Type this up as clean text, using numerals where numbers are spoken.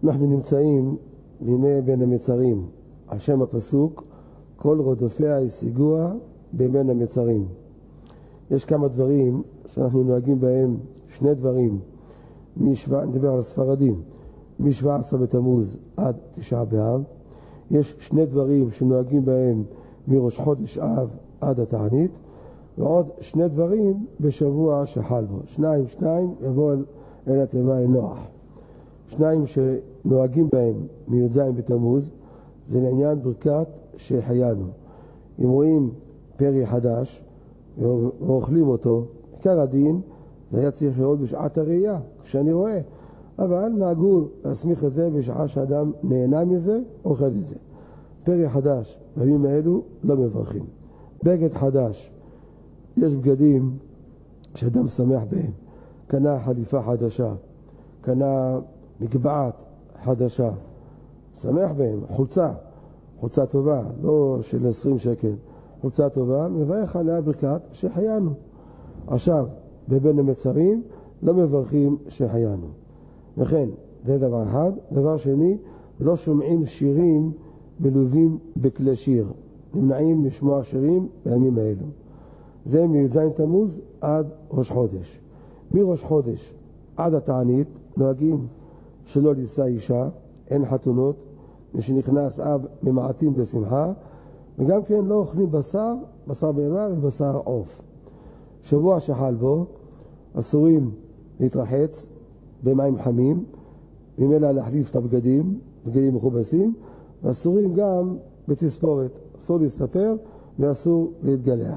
אנחנו נמצאים בימי בין המצרים, על שם הפסוק, כל רודפיה השיגוה בבין המצרים. יש כמה דברים שאנחנו נוהגים בהם, שני דברים, נדבר על הספרדים, מ-17 בתמוז עד 9 באב. יש שני דברים שנוהגים בהם מראש חודש אב עד התענית, ועוד שני דברים בשבוע שחל בו. שניים יבוא אל התיבה נוח. שניים שנוהגים בהם מי"ז בתמוז, זה לעניין ברכת שהחיינו. אם רואים פרי חדש ואוכלים אותו, עיקר הדין זה היה צריך לראות בשעת הראייה, כשאני רואה. אבל נהגו להסמיך את זה בשעה שאדם נהנה מזה, אוכל את זה. פרי חדש, בימים האלו לא מברכים. בגד חדש, יש בגדים שאדם שמח בהם. קנה חליפה חדשה, קנה מגבעת חדשה, שמח בהם. חולצה טובה, לא של 20 שקל, חולצה טובה, מברך עליה ברכת שהחיינו. עכשיו, בבין המצרים לא מברכים שהחיינו. וכן, זה דבר אחד. דבר שני, לא שומעים שירים מלווים בכלי שיר. נמנעים לשמוע שירים בימים האלו. זה מי"ז תמוז עד ראש חודש. מראש חודש עד התענית נוהגים שלא לישא אישה, אין חתונות, משנכנס אב ממעטים בשמחה, וגם כן לא אוכלים בשר בהמה ובשר עוף. שבוע שחל בו אסורים להתרחץ במים חמים, ממילא להחליף את הבגדים, בגדים מכובסים, ואסורים גם בתספורת, אסור להסתפר ואסור להתגלח.